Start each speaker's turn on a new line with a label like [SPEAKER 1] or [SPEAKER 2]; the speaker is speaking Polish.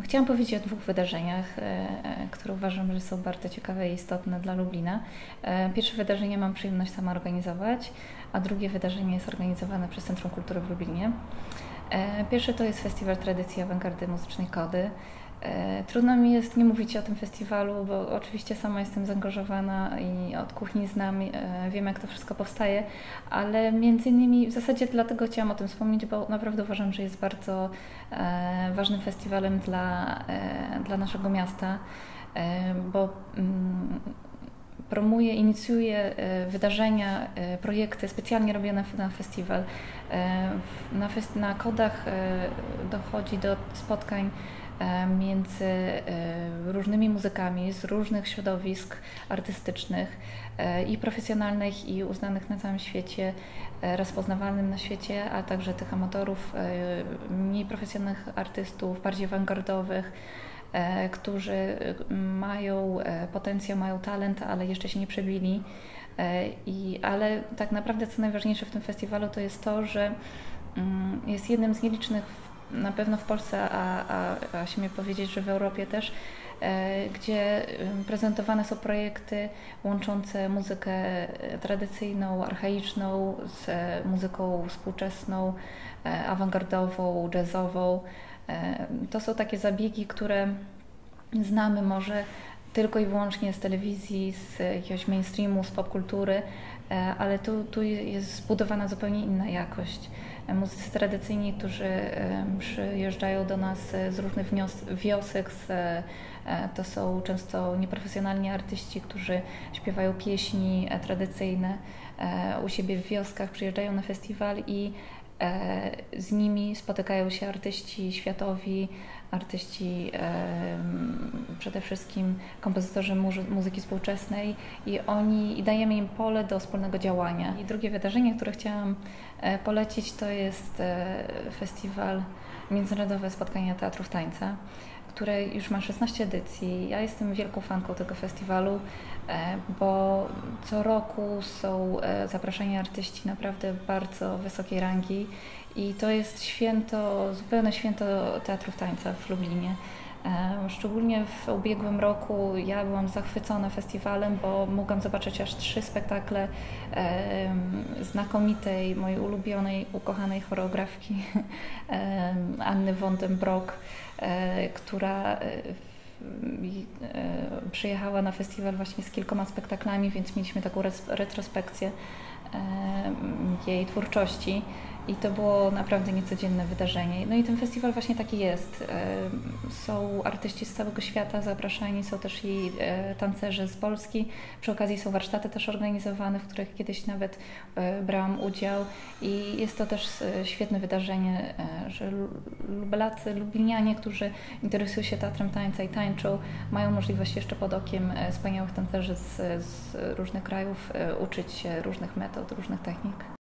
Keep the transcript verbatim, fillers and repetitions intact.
[SPEAKER 1] Chciałam powiedzieć o dwóch wydarzeniach, które uważam, że są bardzo ciekawe i istotne dla Lublina. Pierwsze wydarzenie mam przyjemność sama organizować, a drugie wydarzenie jest organizowane przez Centrum Kultury w Lublinie. Pierwsze to jest Festiwal Tradycji Awangardy Muzycznej Kody. Trudno mi jest nie mówić o tym festiwalu, bo oczywiście sama jestem zaangażowana i od kuchni znam, wiem jak to wszystko powstaje, ale między innymi w zasadzie dlatego chciałam o tym wspomnieć, bo naprawdę uważam, że jest bardzo ważnym festiwalem dla, dla naszego miasta, bo promuje, inicjuje wydarzenia, projekty specjalnie robione na festiwal. Na, fest na Kodach dochodzi do spotkań między różnymi muzykami z różnych środowisk artystycznych i profesjonalnych, i uznanych na całym świecie, rozpoznawalnym na świecie, a także tych amatorów, mniej profesjonalnych artystów, bardziej awangardowych, którzy mają potencjał, mają talent, ale jeszcze się nie przebili. I, ale tak naprawdę co najważniejsze w tym festiwalu to jest to, że jest jednym z nielicznych na pewno w Polsce, a, a, a śmiem powiedzieć, że w Europie też, e, gdzie prezentowane są projekty łączące muzykę tradycyjną, archaiczną z e, muzyką współczesną, e, awangardową, jazzową. E, to są takie zabiegi, które znamy może tylko i wyłącznie z telewizji, z jakiegoś mainstreamu, z popkultury, e, ale tu, tu jest zbudowana zupełnie inna jakość. Muzycy tradycyjni, którzy przyjeżdżają do nas z różnych wiosek, z, to są często nieprofesjonalni artyści, którzy śpiewają pieśni tradycyjne u siebie w wioskach, przyjeżdżają na festiwal i z nimi spotykają się artyści światowi, artyści, przede wszystkim kompozytorzy muzyki współczesnej i oni i dajemy im pole do wspólnego działania. I drugie wydarzenie, które chciałam polecić, to jest festiwal Międzynarodowe Spotkania Teatrów Tańca, które już ma szesnaście edycji. Ja jestem wielką fanką tego festiwalu, bo co roku są zapraszani artyści naprawdę bardzo wysokiej rangi i to jest święto, zupełne święto teatrów tańca w Lublinie. Szczególnie w ubiegłym roku ja byłam zachwycona festiwalem, bo mogłam zobaczyć aż trzy spektakle znakomitej, mojej ulubionej, ukochanej choreografki Anny von den Broek, która przyjechała na festiwal właśnie z kilkoma spektaklami, więc mieliśmy taką retrospekcję jej twórczości i to było naprawdę niecodzienne wydarzenie. No i ten festiwal właśnie taki jest. Są artyści z całego świata zapraszani, są też i tancerze z Polski. Przy okazji są warsztaty też organizowane, w których kiedyś nawet brałam udział i jest to też świetne wydarzenie, że lubelacy, lublinianie, którzy interesują się teatrem tańca i tańczą, mają możliwość jeszcze pod okiem wspaniałych tancerzy z, z różnych krajów uczyć się różnych metod, różnych technik.